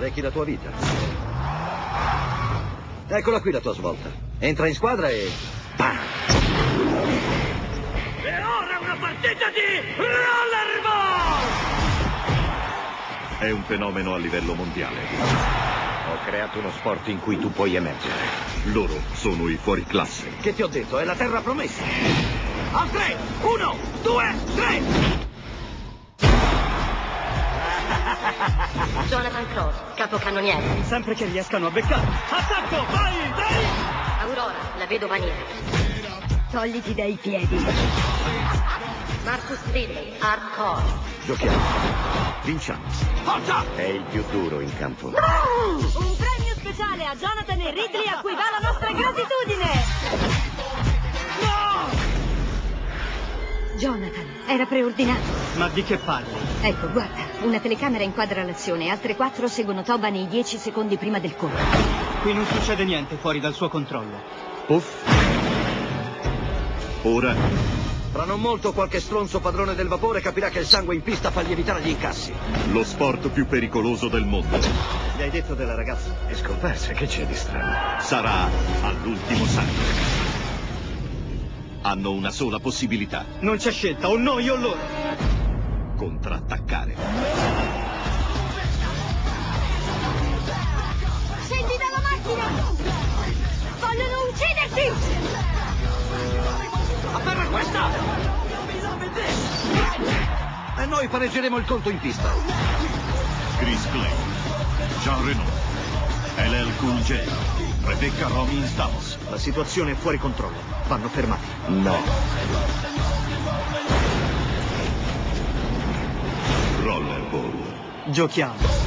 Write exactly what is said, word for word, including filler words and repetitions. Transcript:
sprechi la tua vita. Eccola qui la tua svolta. Entra in squadra e... Bam! E ora una partita di rollerball! È un fenomeno a livello mondiale. Ho creato uno sport in cui tu puoi emergere. Loro sono i fuoriclasse. Che ti ho detto? È la terra promessa. Al tre! Uno, due, tre! Jonathan Cross, capocannoniere. Sempre che riescano a beccare. Attacco, vai, dai! Aurora, la vedova nera. Togliti dai piedi. Marcus Ridley, hardcore. Giochiamo. Vinciamo. Forza! È il più duro in campo. Un premio speciale a Jonathan e Ridley a cui va la nostra gratitudine. Jonathan, era preordinato. Ma di che parli? Ecco, guarda, una telecamera inquadra l'azione, altre quattro seguono Toba nei dieci secondi prima del colpo. Qui non succede niente fuori dal suo controllo. Uff. Ora Fra non molto qualche stronzo padrone del vapore capirà che il sangue in pista fa lievitare gli incassi. lo sport più pericoloso del mondo Gli hai detto della ragazza? È scomparsa, che c'è di strano? sarà all'ultimo sangue. Hanno una sola possibilità: Non c'è scelta, o noi o loro. contrattaccare. Scendi dalla macchina! Vogliono ucciderti! A terra questa! E noi pareggeremo il conto in pista. Chris Clay, Jean Reno, L L Cool J, Rebecca Romy Stamos. La situazione è fuori controllo. Vanno fermati. No. Rollerball. Giochiamo.